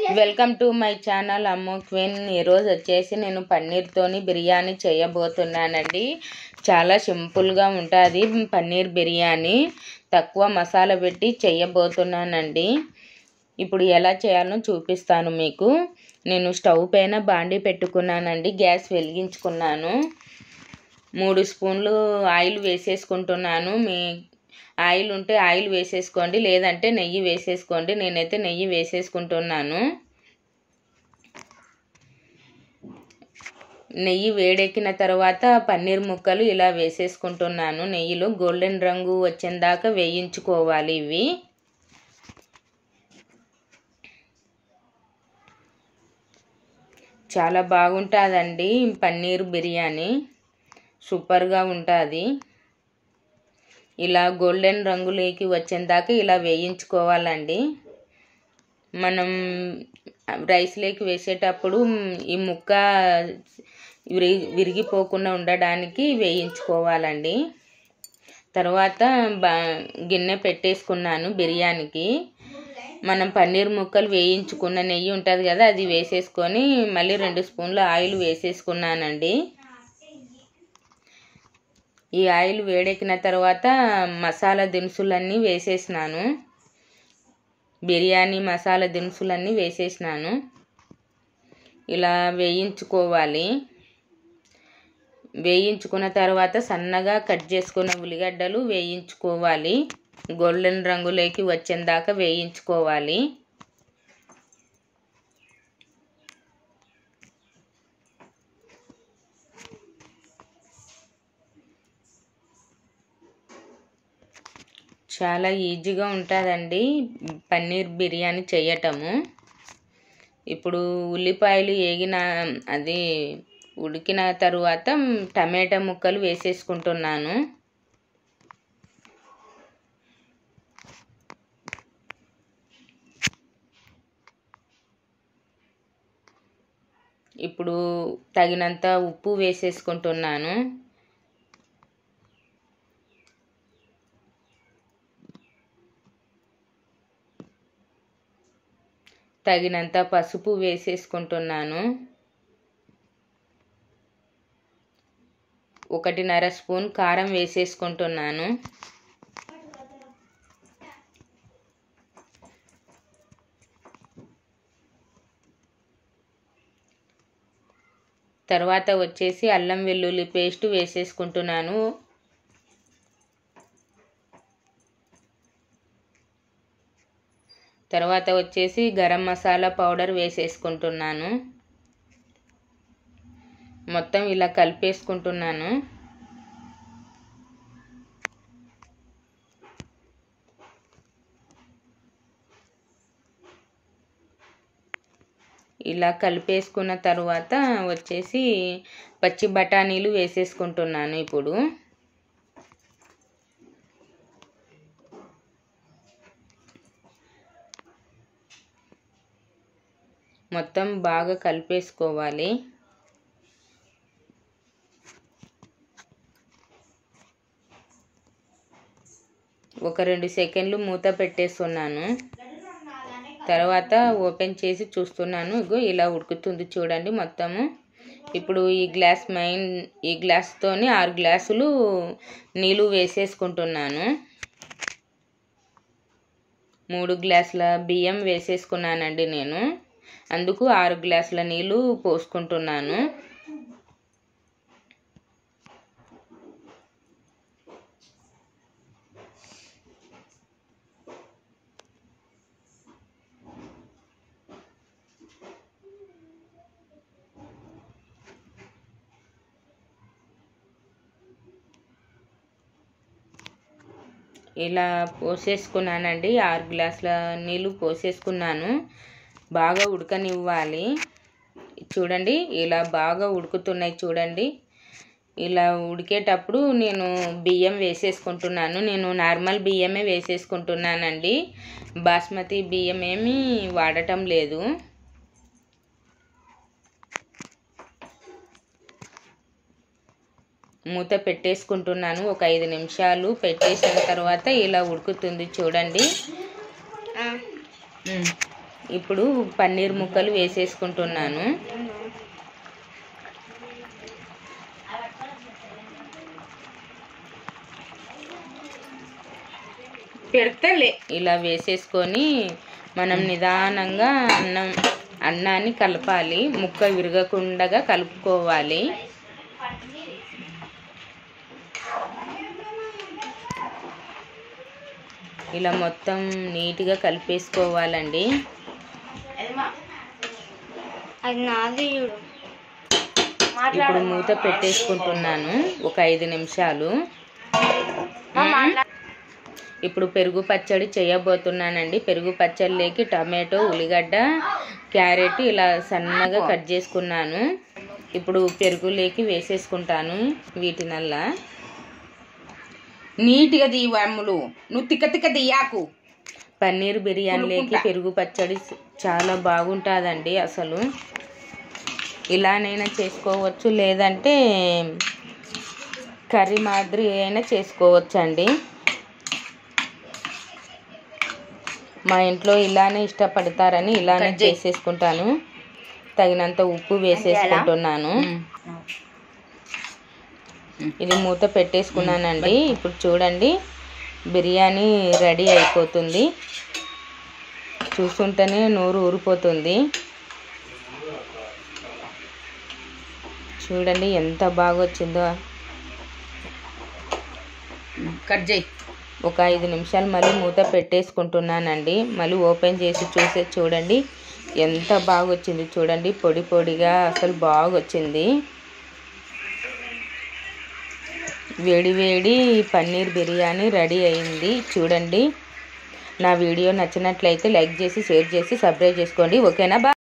Welcome to my channel Ammu queen. ఈరోజు వచ్చేసి నేను పన్నీర్తోని బిర్యానీ చేయబోతున్నానండి. చాలా సింపుల్గా ఉంటుంది పన్నీర్ బిర్యానీ. తక్కువ మసాలా పెట్టి చేయబోతున్నానండి. ఇప్పుడు ఎలా చేయాలో చూపిస్తాను మీకు. నేను స్టవ్ పైన బాండీ పెట్టుకున్నానండి. గ్యాస్ వెలిగించుకున్నాను. 3 స్పూన్లు ఆయిల్ వేసేసుకుంటున్నాను. మీ ఆయిల్ ఉంటే ఆయిల్ వేసేసుకోండి, లేదంటే నెయ్యి వేసేసుకోండి. నేనైతే నెయ్యి వేసేసుకుంటున్నాను. నెయ్యి వేడెక్కిన తర్వాత పన్నీర్ ముక్కలు ఇలా వేసేసుకుంటున్నాను. నెయ్యిలో గోల్డెన్ రంగు వచ్చేదాకా వేయించుకోవాలి. ఇవి చాలా బాగుంటుందండి పన్నీర్ బిర్యానీ, సూపర్గా ఉంటుంది. ఇలా గోల్డెన్ రంగులోకి వచ్చేదాకా ఇలా వేయించుకోవాలండి. మనం రైస్లోకి వేసేటప్పుడు ఈ ముక్క విరిగిపోకుండా ఉండడానికి వేయించుకోవాలండి. తర్వాత గిన్నె పెట్టేసుకున్నాను బిర్యానీకి. మనం పన్నీర్ ముక్కలు వేయించుకున్న నెయ్యి ఉంటుంది కదా, అది వేసేసుకొని మళ్ళీ 2 స్పూన్ల ఆయిల్ వేసేసుకున్నానండి. ఈ ఆయిల్ వేడెక్కిన తర్వాత మసాలా దినుసులన్నీ వేసేసినాను. బిర్యానీ మసాలా దినుసులన్నీ వేసేసినాను. ఇలా వేయించుకోవాలి. వేయించుకున్న తర్వాత సన్నగా కట్ చేసుకున్న ఉల్లిగడ్డలు వేయించుకోవాలి. గోల్డెన్ రంగులోకి వచ్చేదాకా వేయించుకోవాలి. చాలా ఈజీగా ఉంటుందండి పన్నీర్ బిర్యానీ చేయటము. ఇప్పుడు ఉల్లిపాయలు ఉడికిన తరువాత టమాటా ముక్కలు వేసేసుకుంటున్నాను. ఇప్పుడు తగినంత ఉప్పు వేసేసుకుంటున్నాను. తగినంత పసుపు వేసేసుకుంటున్నాను. 1.5 స్పూన్ కారం వేసేసుకుంటున్నాను. తర్వాత వచ్చేసి అల్లం వెల్లుల్లి పేస్ట్ వేసేసుకుంటున్నాను. తర్వాత వచ్చేసి గరం మసాలా పౌడర్ వేసేసుకుంటున్నాను. మొత్తం ఇలా కలిపేసుకుంటున్నాను. ఇలా కలిపేసుకున్న తర్వాత వచ్చేసి పచ్చి బఠానీలు వేసేసుకుంటున్నాను. ఇప్పుడు మొత్తం బాగా కలిపేసుకోవాలి. ఒక 2 సెకండ్లు మూత పెట్టేస్తున్నాను. తర్వాత ఓపెన్ చేసి చూస్తున్నాను. ఇగో ఇలా ఉడుకుతుంది చూడండి మొత్తము. ఇప్పుడు ఈ గ్లాస్తోని 6 గ్లాసులు నీళ్ళు వేసేసుకుంటున్నాను. 3 గ్లాసుల బియ్యం వేసేసుకున్నానండి నేను. అందుకు 6 గ్లాసుల నీళ్ళు పోసుకుంటున్నాను. ఇలా పోసేసుకున్నానండి. 6 గ్లాసుల నీళ్ళు పోసేసుకున్నాను. బాగా ఉడకనివ్వాలి. చూడండి ఇలా బాగా ఉడుకుతున్నాయి చూడండి. ఇలా ఉడికేటప్పుడు నేను బియ్యం వేసేసుకుంటున్నాను. నేను నార్మల్ బియ్యమే వేసేసుకుంటున్నానండి. బాస్మతి బియ్యం ఏమీ వాడటం లేదు. మూత పెట్టేసుకుంటున్నాను. ఒక 5 నిమిషాలు పెట్టేసిన తర్వాత ఇలా ఉడుకుతుంది చూడండి. ఇప్పుడు పన్నీర్ ముక్కలు వేసేసుకుంటున్నాను. పెడతలే ఇలా వేసేసుకొని మనం నిదానంగా అన్నాన్ని కలపాలి. ముక్క విరగకుండా కలుపుకోవాలి. ఇలా మొత్తం నీట్గా కలిపేసుకోవాలండి. ఇప్పుడు మూత పెట్టేసుకుంటున్నాను ఒక 5 నిమిషాలు. ఇప్పుడు పెరుగు పచ్చడి చేయబోతున్నానండి. పెరుగు పచ్చడిలోకి టమాటో, ఉల్లిగడ్డ, క్యారెట్ ఇలా సన్నగా కట్ చేసుకున్నాను. ఇప్పుడు పెరుగులోకి వేసేసుకుంటాను. వీటినల్లా నీట్గా తీయమ్ములు, నువ్వు తిక్క తీయాకు. పన్నీర్ బిర్యానీలోకి పెరుగు పచ్చడి చాలా బాగుంటుందండి. అసలు ఇలానైనా చేసుకోవచ్చు, లేదంటే కర్రీ మాదిరి అయినా చేసుకోవచ్చండి. మా ఇంట్లో ఇలానే ఇష్టపడతారని ఇలానే చేసేసుకుంటాను. తగినంత ఉప్పు వేసేసుకుంటున్నాను. ఇది మూత పెట్టేసుకున్నానండి. ఇప్పుడు చూడండి, బిర్యానీ రెడీ అయిపోతుంది. చూస్తుంటేనే నోరు ఊరిపోతుంది. చూడండి ఎంత బాగా వచ్చిందో. కట్ చేయి. ఒక 5 నిమిషాలు మళ్ళీ మూత పెట్టేసుకుంటున్నానండి. మళ్ళీ ఓపెన్ చేసి చూడండి ఎంత బాగా వచ్చింది. చూడండి పొడి పొడిగా అసలు బాగా వచ్చింది. వేడి వేడి పన్నీర్ బిర్యానీ రెడీ అయింది. చూడండి, నా వీడియో నచ్చినట్లయితే లైక్ చేసి, షేర్ చేసి, సబ్స్క్రైబ్ చేసుకోండి. ఓకేనా?